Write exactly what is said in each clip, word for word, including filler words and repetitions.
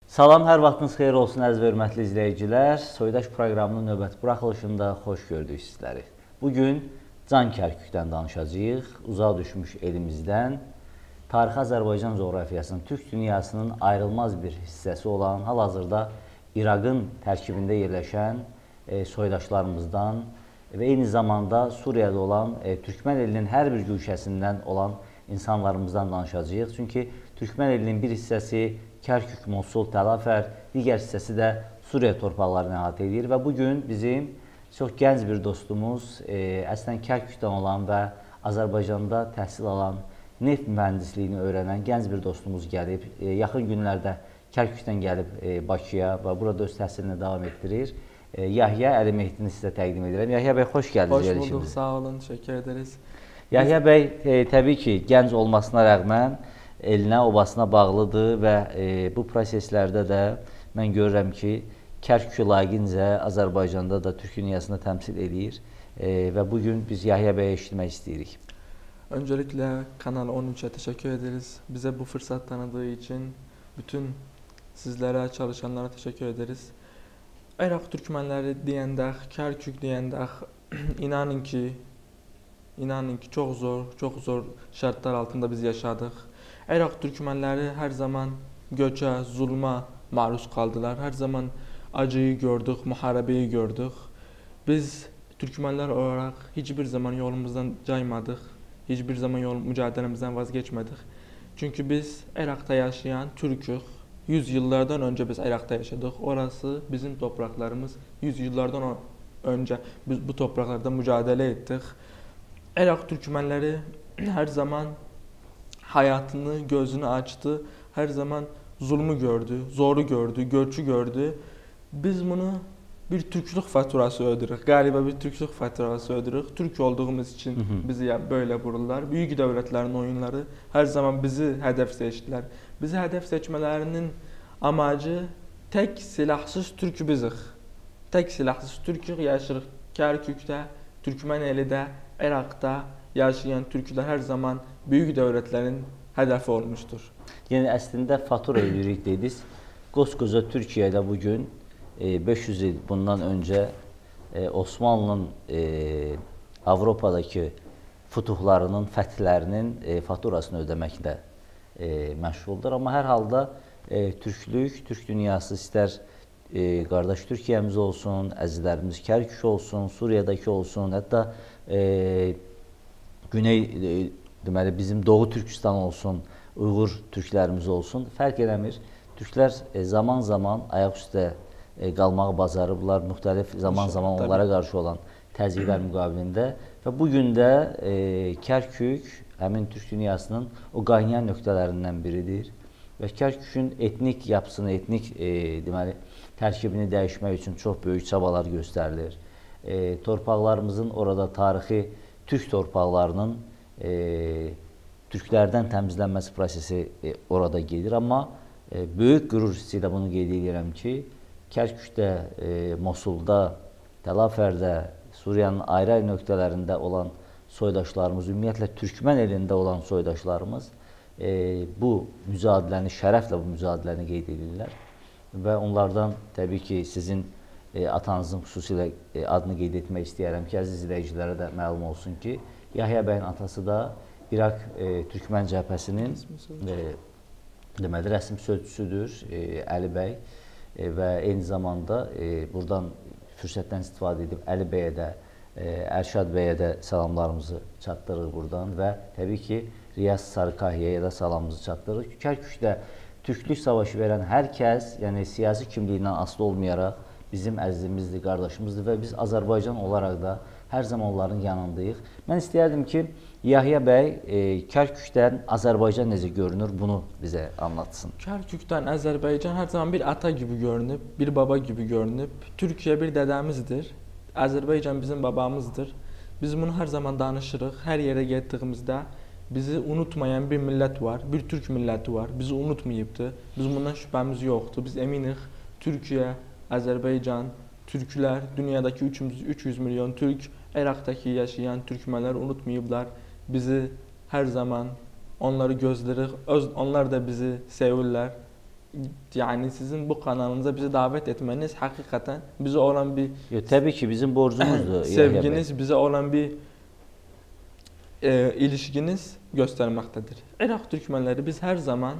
Salam, hər vaxtınız xeyir olsun əziz və hörmətli izləyicilər. Soydaş proqramının növbəti buraxılışında xoş gördük sizləri. Bugün Can Kərkükdən danışacağıq. Uzağa düşmüş elimizdən tarixi Azərbaycan coğrafiyasının, Türk dünyasının ayrılmaz bir hissəsi olan, hal-hazırda İraqın tərkibində yerləşən e, soydaşlarımızdan və eyni zamanda Suriyada olan e, Türkmən elinin hər bir güşəsindən olan insanlarımızdan danışacağıq. Çünki Türkmən elinin bir hissəsi Kərkük, Mosul, Təlafər, digər hissəsi də Suriya torpaqlarını əhatə edir və bugün bizim çox gənc bir dostumuz, e, əslən Kərkükdən olan və Azərbaycanda təhsil alan, neft mühəndisliyini öyrənən gənc bir dostumuz gəlib. E, yaxın günlərdə Kərkükdən gəlib e, Bakıya və burada öz təhsilini davam etdirir. E, Yahya Əli Mehdini sizə təqdim edirəm. Yahya bəy, xoş gəldiniz. Xoş bulduk, sağ olun, təşəkkür ederiz. Yahya bəy e, təbii ki, gənc olmasına rəğmən elinə, obasına bağlıdır və e, bu proseslərdə də mən görürəm ki, Kərkükü layiqincə Azərbaycanda da Türk dünyasını təmsil edir e, və bugün biz Yahya bəyə eşitmək istəyirik. Öncelikle Kanal on üçe teşekkür ederiz. Bize bu fırsat tanıdığı için bütün sizlere, çalışanlara teşekkür ederiz. Irak Türkmenleri deyəndə, Kərkük deyəndə inanın ki, inanın ki çok zor, çok zor şartlar altında biz yaşadık. Irak Türkmenleri her zaman göçe, zulma maruz kaldılar. Her zaman acıyı gördük, muharebeyi gördük. Biz Türkmenler olarak hiçbir zaman yolumuzdan caymadık. Hiçbir zaman yol mücadelemizden vazgeçmedik. Çünkü biz Irak'ta yaşayan Türk'ük. Yüz yıllardan önce biz Irak'ta yaşadık. Orası bizim topraklarımız. Yüz yıllardan önce biz bu topraklarda mücadele ettik. Irak Türkmenleri her zaman hayatını, gözünü açtı. Her zaman zulmü gördü, zoru gördü, göçü gördü. Biz bunu bir Türklük faturası ödürük. Galiba bir Türklük faturası ödürük. Türk olduğumuz için hı hı. bizi böyle vururlar. Büyük devletlerin oyunları her zaman bizi hedef seçtiler. Bizi hedef seçmelerinin amacı tek silahsız Türk bizik. Tek silahsız Türk yaşarıq. Kərkükdə, Türkmeneli'de, Irak'ta yaşayan Türkler her zaman büyük devletlerin hedefi olmuştur. Yəni əslində fatura ödəyirik dediniz. Qoskoca Türkiyədə bugün e, beş yüz il bundan öncə e, Osmanlı'nın e, Avropadakı futuhlarının, fəthlərinin e, faturasını ödəməklə e, məşğuldur. Amma hər halda e, Türklük, Türk dünyası istər e, qardaş Türkiyəmiz olsun, əzizlərimiz Kərkük olsun, Suriyadakı olsun, hətta e, Güney, e, deməli bizim Doğu Türkistan olsun, Uyğur Türklərimiz olsun, fərq eləmir. Türklər e, zaman zaman ayaq üstə e, qalmağı bacarıblar, müxtəlif zaman zaman onlara qarşı olan təzyiqlər müqabilində və bugün də e, Kərkük həmin Türk dünyasının o qaynayan nöqtələrindən biridir və Kərkükün etnik yapısını, etnik e, deməli tərkibini dəyişmək üçün çox böyük çabalar göstərilir. E, torpaqlarımızın orada tarixi Türk torpaqlarının e, Türklərdən təmizlənməsi prosesi e, orada gedir. Amma e, böyük qürur hissi ilə bunu qeyd edirəm ki, Kərkükdə, e, Mosulda, Təlafərdə, Suriyanın ayrı-ayrı nöqtələrində olan soydaşlarımız, ümumiyyətlə Türkmən elində olan soydaşlarımız e, bu mücadiləni, şərəflə bu mücadiləni qeyd edirlər. Və onlardan təbii ki, sizin e, atanızın xüsusilə e, adını qeyd etmək istəyərəm ki, əziz izləyicilərə də məlum olsun ki, Yahya bəyin atası da İraq e, Türkmən cəbhəsinin e, deməli rəsmi sözçüsüdür e, Əli bəy e, və eyni zamanda e, buradan fürsətdən istifadə edib Əli bəyə də, e, Ərşad bəyə də salamlarımızı çatdırırıq buradan və təbii ki, Riyaz Sarıkahya'ya da salamımızı çatdırırıq. Kərkükdə Türklük savaşı verən hər kəs, yəni siyasi kimliyindən asılı olmayaraq bizim əzizimizdir, qardaşımızdır və biz Azərbaycan olaraq da hər zaman onların yanındayıq. Mən istəyərdim ki, Yahya bəy e, Kərkükdən Azərbaycan necə görünür, bunu bizə anlatsın. Kərkükdən Azərbaycan hər zaman bir ata gibi görünüb, bir baba gibi görünüb. Türkiye bir dədəmizdir, Azərbaycan bizim babamızdır. Biz bunu hər zaman danışırıq, hər yerə getdiyimizdə bizi unutmayan bir millət var, bir Türk milləti var, bizi unutmayıbdır. Biz bundan şübhəmiz yoxdur, biz eminik Türkiye, Azərbaycan, Türklər, dünyadakı üç yüz milyon Türk, Irak'taki yaşayan Türkmenler unutmayıblar. Bizi her zaman onları gözləyirik, onlar da bizi sevirlər. yani sizin bu kanalınıza bizi davet etmeniz hakikaten bize olan bir Yo, tabii ki bizim borcumuzdur. sevginiz, bize olan bir e, ilişkiniz göstermektedir. Irak Türkmenleri biz her zaman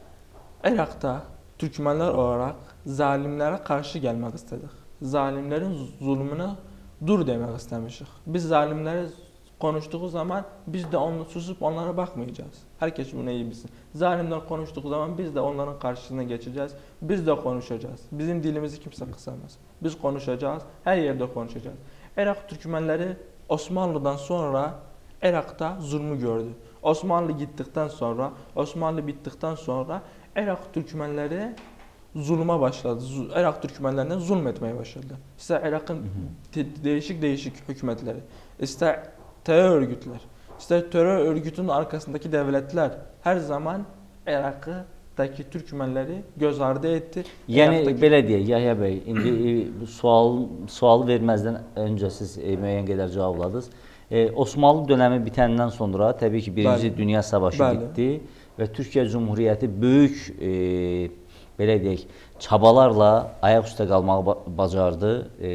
Irak'ta Türkmenler olarak zalimlere karşı gelmek istedik. Zalimlerin zulmüne dur demek istemişik. Biz zalimlere konuştuğu zaman biz de onu susup onlara bakmayacağız. Herkes bunu iyi bilsin. Zalimler konuştuğu zaman biz de onların karşısına geçeceğiz. Biz de konuşacağız. Bizim dilimizi kimse kısamaz. Biz konuşacağız. Her yerde konuşacağız. Irak Türkmenleri Osmanlı'dan sonra Irak'ta zulmü gördü. Osmanlı gittikten sonra, Osmanlı bittikten sonra Irak Türkmenleri zulma başladı. Irak Türkmenlerine zulmetmeye başladı. İşte Irak'ın değişik değişik hükümetleri, ister terör örgütler, ister terör örgütünün arkasındaki devletler her zaman Irak'taki Türkmenleri göz ardı etti. Yani Irak'taki... belə deyək, Yahya Bey, indi bu sual sual verməzdən öncə siz e, müəyyən qədər cavabladınız. E, Osmanlı dönemi bitəndən sonra təbii ki birinci Bəli. Dünya Savaşı Bəli. Bitdi və Türkiyə Cumhuriyyəti böyük e, belə deyək, çabalarla ayaq üstə qalmağı bacardı. E,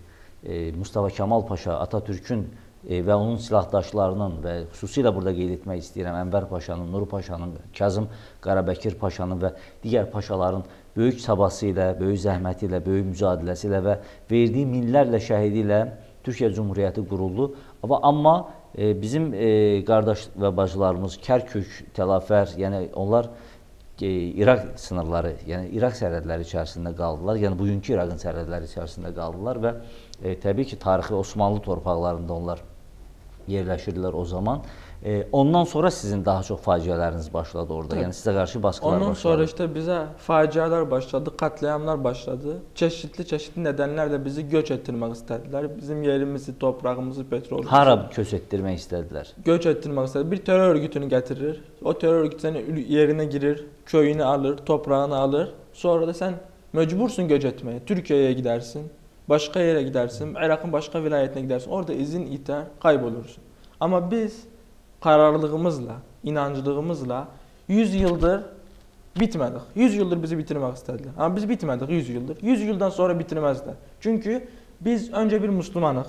e, Mustafa Kemal Paşa, Atatürk'ün e, və onun silahdaşlarının və xüsusilə burada qeyd etmək istəyirəm Ənvər Paşanın, Nuru Paşanın, Kazım Qarabəkir Paşanın və digər paşaların böyük çabası ilə, böyük zəhməti ilə, böyük mücadiləsi ilə və verdiyi minlərlə şəhidi ilə Türkiyə Cumhuriyyəti quruldu. Amma e, bizim e, qardaş və bacılarımız Kərkük, Təlafər, yəni onlar e, İraq sınırları, yəni İraq sərhədləri içərisində qaldılar. Yəni bugünkü İraqın sərhədləri içərisində qaldılar və e, təbii ki tarixi Osmanlı torpaqlarında onlar yerləşirdilər o zaman. E, ondan sonra sizin daha çox faciələriniz başladı orada. Evet. Yəni sizə qarşı baskılar ondan başladı. Ondan sonra işte bize facialar başladı, katliamlar başladı. Çeşitli çeşitli nedenlerle bizi göç ettirmek istediler. Bizim yerimizi, toprağımızı, petrolümüzü. Hara göç ettirmek istediler? Göç ettirmek istediler. Bir terör örgütünü getirir. O terör örgütü senin yerine girir, köyünü alır, toprağını alır. Sonra da sen mecbursun göç etmeye. Türkiye'ye gidersin, başka yere gidersin, Irak'ın başka vilayetine gidersin. Orada izin iter, kaybolursun. Ama biz kararlılığımızla, inancılığımızla yüz yıldır bitmedik. yüz yıldır bizi bitirmek istediler. Ama biz bitmedik yüz yıldır. yüz yıldan sonra bitirmezler. Çünkü biz önce bir Müslümanız.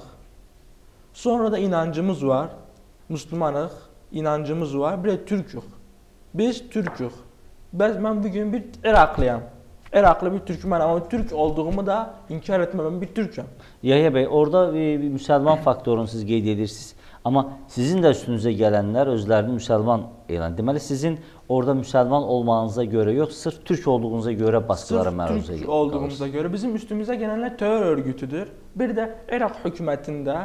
Sonra da inancımız var. Müslümanız, inancımız var. Bir de Türk'ük. Biz Türk'ük. Ben, ben bugün bir Iraklıyım. Iraklı bir Türkmen ama Türk olduğumu da inkar etmem, bir Türk'üm. Yahya Bey, orada bir, bir Müslüman faktorunu siz qeyd edirsiniz. Amma sizin də üstünüzə gələnlər özlərini müsəlman elan. Deməli, sizin orada müsəlman olmağınıza görə yox, sırf Türk olduğunuza görə baskılara məruz qalır. Sırf Türk olduğumuza görə bizim üstümüzə gələnlər terör örgütüdür. Bir də Irak hökumətində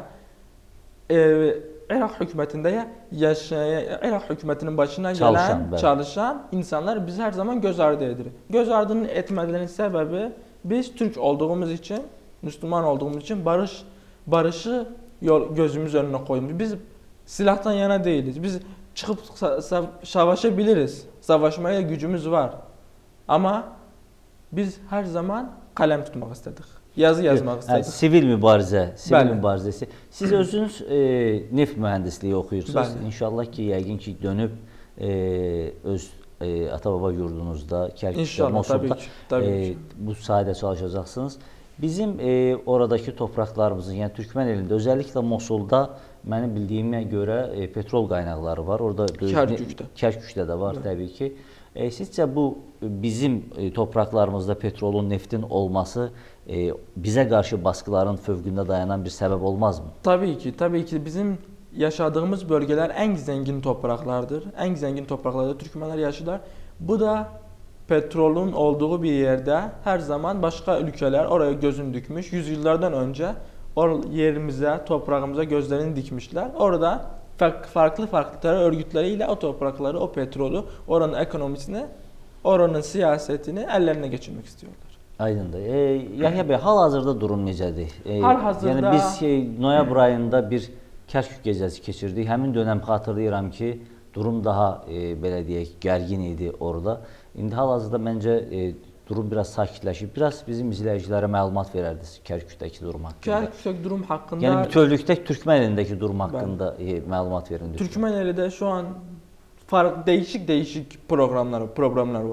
e, Irak hökumətində yaşayan, Irak hökumətinin başına gələn, çalışan, çalışan insanlar biz hər zaman göz ardı edirik. Göz ardının etmələrinin səbəbi biz Türk olduğumuz için, Müslüman olduğumuz için barış barışı yol gözümüz önüne koymuş. Biz silahtan yana değiliz. Biz çıkıp savaşabiliriz. Savaşmaya gücümüz var. Ama biz her zaman kalem tutmak istedik. Yazı yazmak istedik. Yani, sivil mübarizə, sivil Bəli. mübarizəsi. Siz özünüz e, neft mühəndisliyi oxuyursunuz. Bəli. İnşallah ki, yəqin ki dönüb e, öz e, ata-baba yurdunuzda, Kərkükdə, Mosulda e, bu sahədə çalışacaqsınız. Bizim e, oradaki topraklarımızın, yəni Türkmen elində, özellikle Mosulda mənim bildiyimə görə e, petrol qaynaqları var. Orada Kərkükdə. Kərkükdə də var evet. Təbii ki. E, sizcə bu bizim e, topraklarımızda petrolun, neftin olması e, bizə qarşı baskıların fövqündə dayanan bir səbəb olmaz mı? Tabii ki, tabii ki bizim yaşadığımız bölgeler en zengin topraklardır. En zengin topraklarda Türkmenler yaşarlar. Bu da petrolün olduğu bir yerde her zaman başka ülkeler oraya gözünü dikmiş. Yüzyıllardan önce or yerimize, toprağımıza gözlerini dikmişler. Orada farklı farklı terör örgütleriyle o toprakları, o petrolü, oranın ekonomisini, oranın siyasetini ellerine geçirmek istiyorlar. Aydındır. E, Yahya Bey, hal-hazırda durum necədir? E, hal-hazırda... Yəni biz şey, noyabr ayında bir Kərkük gecəsi keçirdik. Həmin dönəm xatırlayıram ki, durum daha e, belə deyək, gərgin idi orada. İndi hal-hazırda məncə e, durum biraz sakitləşib. Biraz bizim izləyicilərə məlumat verərdiniz Kərkükdəki durum haqqında. Kərkükdəki durum haqqında... Yəni bütövlükdə Türkmen elindəki durum haqqında e, məlumat verin. Türkmen elində şu an farklı değişik değişik programlar, programlar var.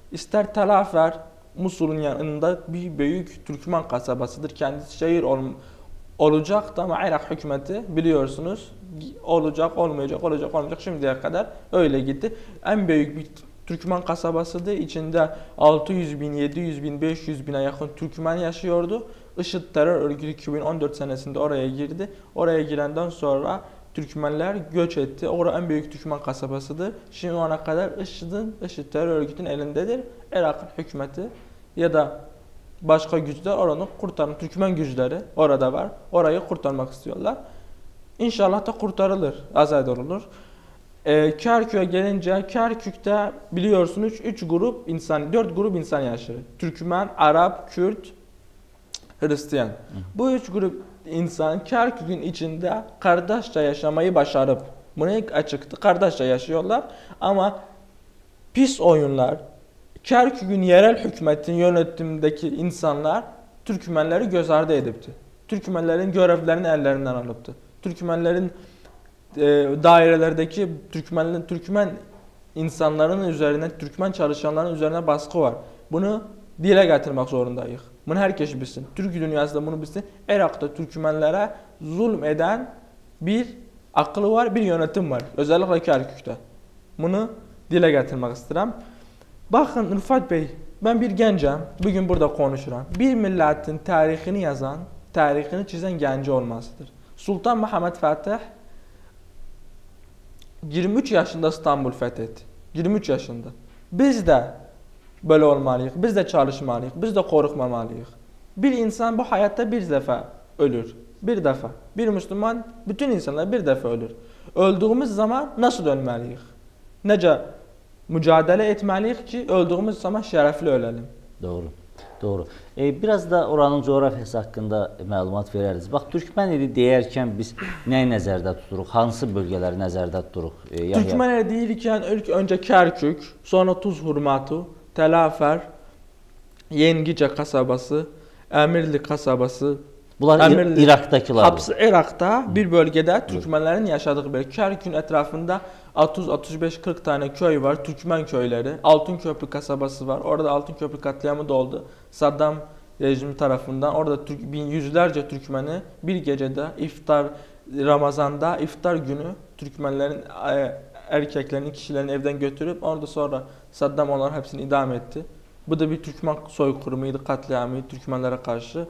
İster Talafer, Musul'un yanında bir büyük Türkmen kasabasıdır. Kendisi şehir ol, olacaktı ama Irak hükümeti biliyorsunuz olacak, olmayacak, olacak, olmayacak şimdiye kadar öyle gitti. En büyük bir Türkmen kasabasıdır. İçinde altı yüz bin, yedi yüz bin, beş yüz bine yakın Türkmen yaşıyordu. IŞİD terör örgütü iki bin on dört senesinde oraya girdi. Oraya girenden sonra Türkmenler göç etti. Orada en büyük Türkmen kasabasıdır. Şimdi ona kadar IŞİD'in, IŞİD terör örgütünün elindedir. Irak'ın hükümeti ya da başka güçler oranı kurtarın. Türkmen güçleri orada var. Orayı kurtarmak istiyorlar. İnşallah da kurtarılır. Azad olunur. Ee, Kerkük'e gelince Kerkük'te biliyorsunuz üç grup insan, dört grup insan yaşıyor. Türkmen, Arap, Kürt, Hristiyan. Hı. Bu üç grup insan Kerkük'ün içinde kardeşçe yaşamayı başarıp bunu ilk açıktı. Kardeşçe yaşıyorlar ama pis oyunlar, Kerkük'ün yerel hükümetin yönetimindeki insanlar Türkmenleri göz ardı edipti. Türkmenlerin görevlerini ellerinden alıptı. Türkmenlerin e, dairelerdeki Türkmen Türkmen insanların üzerine, Türkmen çalışanların üzerine baskı var. Bunu dile getirmek zorundayız. Bunu herkes bilsin. Türk dünyası da bunu bilsin. Irak'ta Türkmenlere zulm eden bir aklı var, bir yönetim var. Özellikle Kerkük'te. Bunu dile getirmek istedim. Bakın Rıfat Bey, ben bir gencim. Bugün burada konuşuram. Bir milletin tarihini yazan, tarihini çizen genci olmasıdır. Sultan Muhammed Fatih yirmi üç yaşında İstanbul fethetti. yirmi üç yaşında. Biz de böyle olmalıyıq. Biz de çalışmalıyıq. Biz de korkmamalıyıq. Bir insan bu hayatta bir defa ölür. Bir defa. Bir Müslüman, bütün insanlar bir defa ölür. Öldüğümüz zaman nasıl ölməliyik? Necə mücadele etməliyik ki, öldüğümüz zaman şərəfli ölelim. Doğru. Doğru. Ee, biraz da oranın coğrafyası hakkında məlumat verəriz. Bax, Türkmen ili deyərkən biz nəyi nəzərdə tuturuq? Hansı bölgələri nəzərdə tuturuq? Ee, Türkmen ili deyirkən ilk önce Kerkük, sonra Tuz Hurmatu, Telafer, Yengice kasabası, Emirli kasabası. Bunlar Emirli, Irak'takiler. Hepsi Irak'ta bir bölgede Türkmenlerin yaşadığı bir Kerkük'ün etrafında otuz otuz beş kırk tane köy var. Türkmen köyleri. Altınköprü kasabası var. Orada Altınköprü katliamı da oldu. Saddam rejimi tarafından. Orada Türk, bin yüzlerce Türkmeni bir gecede iftar, Ramazan'da iftar günü Türkmenlerin erkeklerini, kişilerini evden götürüp orada sonra Saddam onların hepsini idam etti. Bu da bir Türkmen soykırımıydı, katliamıydı Türkmenlere karşı.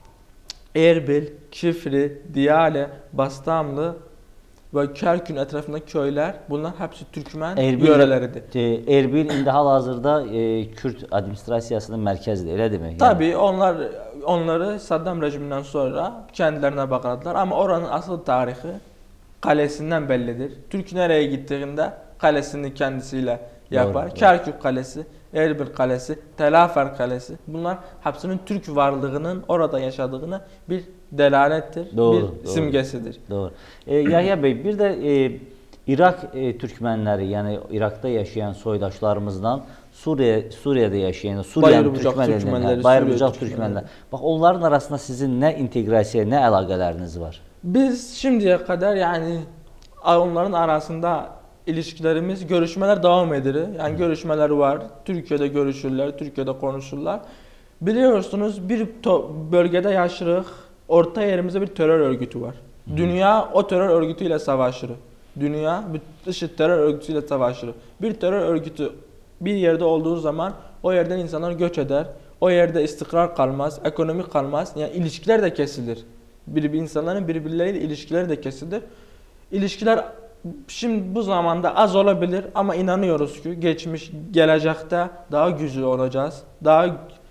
Erbil, Kifri, Diyale, Bastamlı ve Kerkük'ün etrafındaki köyler, bunlar hepsi Türkmen Erbil, yöreleridir. E, Erbil indi hal-hazırda e, Kürt administrasiyasının mərkəzidir, elə demək? Tabii yani. onlar onları Saddam rejiminden sonra kendilerine bağladılar ama oranın asıl tarihi kalesinden bellidir. Türk nereye gittiğinde kalesini kendisiyle yapar. Doğru, Kerkük doğru. Kalesi, Erbil Kalesi, Telafer Kalesi, bunlar hepsinin Türk varlığının orada yaşadığını bir delalettir, doğru, bir doğru, simgesidir. Doğru. E, Yahya Bey, bir de e, Irak e, Türkmenleri, yani Irak'ta yaşayan soydaşlarımızdan Suriye Suriye'de yaşayan Suriye'nin Türkmenleri, Bayırbucaq Türkmenler. Bak, onların arasında sizin ne integrasiya, ne əlaqələriniz var? Biz şimdiye kadar yani onların arasında ilişkilerimiz, görüşmeler devam ediyor. Yani görüşmeler var. Türkiye'de görüşürler, Türkiye'de konuşurlar. Biliyorsunuz bir bölgede yaşırıq. Orta yerimizde bir terör örgütü var. Hı. Dünya o terör örgütüyle savaşır. Dünya IŞİD terör örgütüyle savaşır. Bir terör örgütü bir yerde olduğu zaman o yerden insanlar göç eder. O yerde istikrar kalmaz, ekonomi kalmaz. Yani ilişkiler de kesilir. Bir, bir insanların birbirleriyle ilişkileri de kesilir. İlişkiler şimdi bu zamanda az olabilir ama inanıyoruz ki geçmiş, gelecekte daha güçlü olacağız. Daha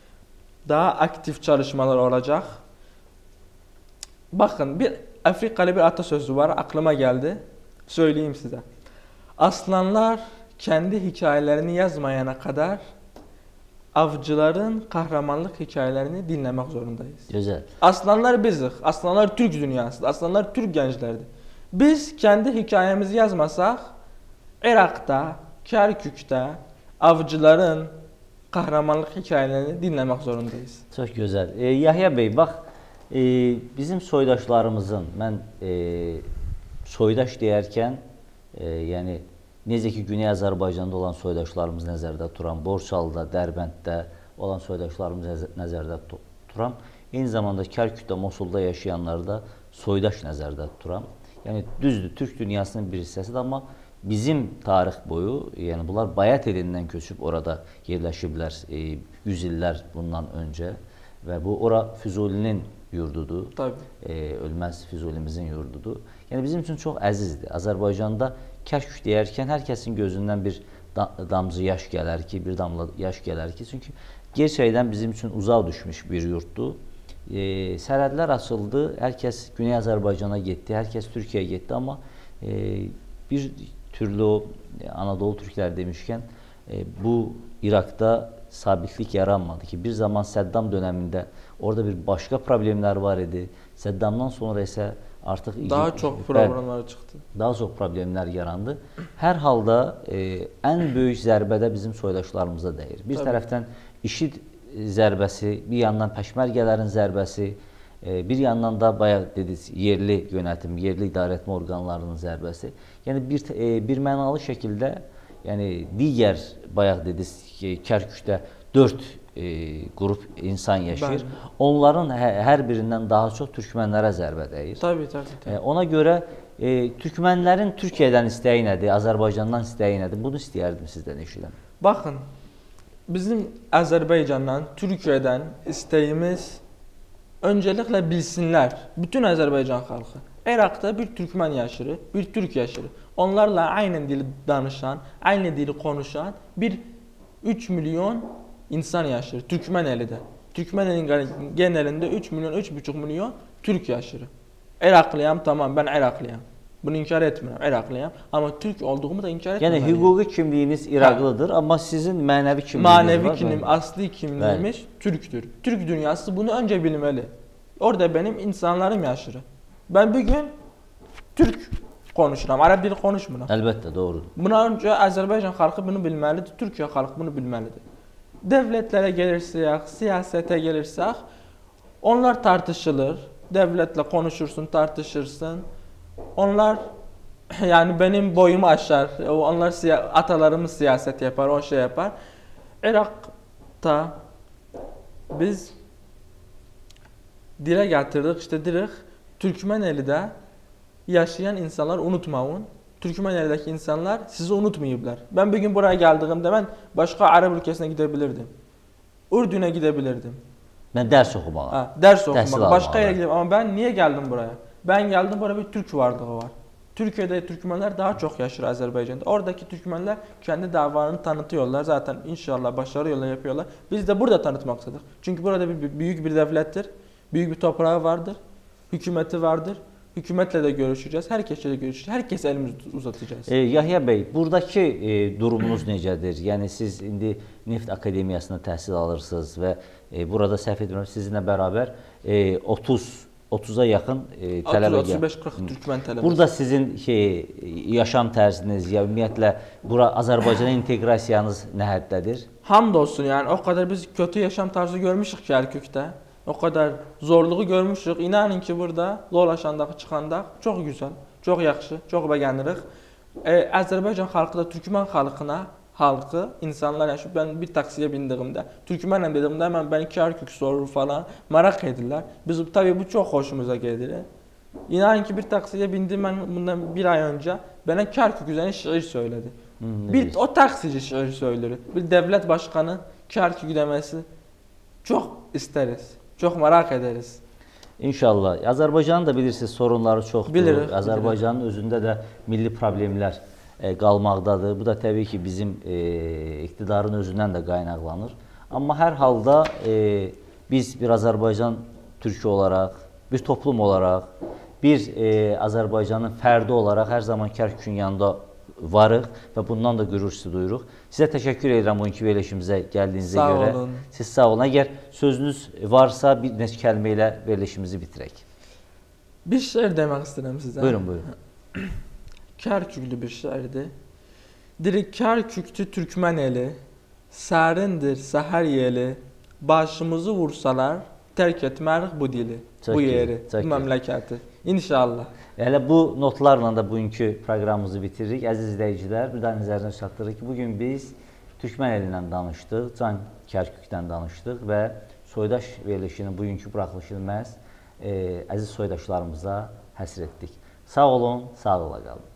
daha aktif çalışmalar olacak. Bakın, bir Afrikalı bir atasözü var, aklıma geldi. Söyleyeyim size. Aslanlar kendi hikayelerini yazmayana kadar avcıların kahramanlık hikayelerini dinlemek zorundayız. Güzel. Aslanlar biziz. Aslanlar Türk dünyası. Aslanlar Türk gençlerdi. Biz kendi hikayemizi yazmasak Irak'ta, Kerkük'te avcıların kahramanlık hikayelerini dinlemek zorundayız. Çok güzel. Ee, Yahya Bey, bak, e, bizim soydaşlarımızın, ben e, soydaş deyərkən, e, yani necə ki, Güney Azərbaycanda olan soydaşlarımız nəzərdə tuturam, Borçalıda, Dərbənddə olan soydaşlarımız nəzərdə tuturam. Eyni zamanda Kərkükdə, Mosulda yaşayanları da soydaş nəzərdə tuturam. Yəni, düzdür, Türk dünyasının bir hissəsidir, amma bizim tarix boyu, yəni bunlar Bayat elindən köçüb orada yerləşiblər e, yüz illər bundan öncə və bu ora Füzulinin yurdudur, e, ölməz Füzulimizin yurdudur. Yəni bizim üçün çox əzizdir. Azərbaycanda Kərkük deyərkən hər kəsin gözündən bir damcı yaş gələr ki, bir damla yaş gələr ki, çünki gerçəkdən bizim üçün uzaq düşmüş bir yurtdur. E, sərhədlər açıldı, hər kəs Güney Azərbaycana getdi, hər kəs Türkiyəyə getdi, amma e, bir türlü o Anadolu Türklər demişkən e, bu İraqda sabitlik yaranmadı ki, bir zaman Səddam dönəmində orada bir başqa problemlər var idi. Səddamdan sonra isə artıq daha çox problemlər çıxdı. Daha çox problemlər yarandı. Hər halda e, ən böyük zərbədə bizim soydaşlarımıza dəyir. Bir Tabii. tərəfdən IŞİD zərbəsi, bir yandan Pəşmərgələrin zərbəsi, e, bir yandan da bayaq dediniz yerli yönetim, yerli idarəetmə orqanlarının zərbəsi. Yəni bir e, bir mənalı şəkildə, yəni digər bayaq dediniz ki, Kərkükdə dörd e, qrup insan yaşayır. Bəli. Onların hə, hər birindən daha çox türkmənlərə zərbə dəyir. Tabii, tabii, tabii. E, ona görə e, türkmənlərin Türkiyədən istəyi nədir, Azərbaycandan istəyi nədir? Bunu istəyərdim sizdən eşidəm. Baxın, bizim Azərbaycandan, Türkiyədən istəyimiz öncəliklə bilsinlər, bütün Azərbaycan xalqı. Irak'ta bir Türkmen yaşır, bir Türk yaşır. Onlarla aynı dili danışan, aynı dili konuşan bir üç milyon insan yaşır. Türkmen elinde. Türkmen elinin genelinde üç milyon, üç buçuk milyon Türk yaşır. Iraklıyam, tamam, ben Iraklıyam. Bunu inkar etmiyorum, Iraklıyam. Ama Türk olduğumu da inkar etmiyorum. Yani hukuki kimliğiniz Iraklıdır, ama sizin manevi kimliğiniz manevi var. Kimliğim, asli kimliğimiz evet. Türktür. Türk dünyası bunu önce bilmeli. Orada benim insanlarım yaşır. Ben bir gün Türk konuşuram, Arap dili konuşmuram. Elbette, doğru. Buna önce Azerbaycan halkı bunu bilmelidir, Türkiye halkı bunu bilmelidir. Devletlere gelirsek, siyasete gelirsek, onlar tartışılır. Devletle konuşursun, tartışırsın. Onlar yani benim boyumu aşar. Onlar atalarımız siyaset yapar, o şey yapar. Irak'ta biz dile getirdik, işte direkt Türkmeneli'de yaşayan insanlar unutmayın. Türkmeneli'deki insanlar sizi unutmayıblar. Ben bir gün buraya geldiğimde ben başka Arap ülkesine gidebilirdim. Ürdün'e gidebilirdim. Ben ders okumağa. Ha, ders okumağa. Başka yere gidebilirim. Ama ben niye geldim buraya? Ben geldim, buraya bir Türk varlığı var. Türkiye'de Türkmenler daha çok yaşır Azerbaycan'da. Oradaki Türkmenler kendi davalarını tanıtıyorlar. Zaten inşallah başarıyla yapıyorlar. Biz de burada tanıtmak istedik. Çünkü burada bir, büyük bir devlettir. Büyük bir toprağı vardır. Hükümeti vardır. Hükümetle de görüşeceğiz. Herkesle de görüşeceğiz. Herkese elimizi uzatacağız. E, Yahya Bey, buradaki e, durumunuz necədir? Yəni siz indi Neft Akademiyasında təhsil alırsınız və e, burada səhv etmirəm sizinlə bərabər e, otuz otuza yaxın e, tələbə otuz otuz beş qırx Türkmen tələbəsi. Burada sizin şey, yaşam tərziniz, ya ümumiyyətlə bura Azərbaycana inteqrasiyanız nə həddədir? Hamdolsun, yani o kadar biz kötü yaşam tarzı görmüşük ki Erkük'te. O kadar zorluğu görmüşük. İnanın ki burada dolaşandaq, çıxandaq çok güzel, çok yaxşı, çok beğenirik. Ee, Azərbaycan halkı da Türkmen halkına, halkı, insanlar yaşayıb, ben bir taksiye bindiğimde, Türkmenəm dedimdə hemen beni Kərkük sorur falan, merak edirlər. Biz tabii bu çok hoşumuza gelir. İnanın ki bir taksiye bindim ben bundan bir ay önce, bana Kərkük üzerine şiir söyledi. Hmm, bir o taksici şiir söyler, bir devlet başkanı Kərkük demesi çok isteriz. Çok merak ederiz. İnşallah. Azərbaycanın da bilirsiniz sorunları çoxdur. Bilirik. Azərbaycanın özündə də milli problemlər e, qalmaqdadır. Bu da təbii ki bizim e, iqtidarın özündən də qaynaqlanır. Amma hər halda e, biz bir Azərbaycan türkü olaraq, bir toplum olaraq, bir e, Azərbaycanın fərdi olaraq hər zaman Kərkükün yanında varıq və bundan da qürur hissi duyuruq. Sizə təşəkkür edirəm bugünkü verilişimizə gəldiyinizə sağ görə. Olun. Siz sağ olun. Əgər sözünüz varsa bir neçə kəlmə ilə verilişimizi bitirək. Bir şiir demək istəyirəm sizə. Buyurun, buyurun. Kərküklü bir şiirdir. Diri Kərküktü Türkmen eli, sərindir səhər yeli, başımızı vursalar, tərk etmərik bu dili, Çok bu iyi, yeri, çok bu iyi. məmləkəti. İnşallah. Elə bu notlarla da bugünkü proqramımızı bitiririk. Əziz izləyicilər, bir daha nəzərinizə çatdırırıq ki, bugün biz Türkmen elindən danışdıq, Can Kərkükdən danışdıq və soydaş verilişinin bugünkü buraxılışını məhz e, əziz soydaşlarımıza həsr etdik. Sağ olun, sağlıqla qalın.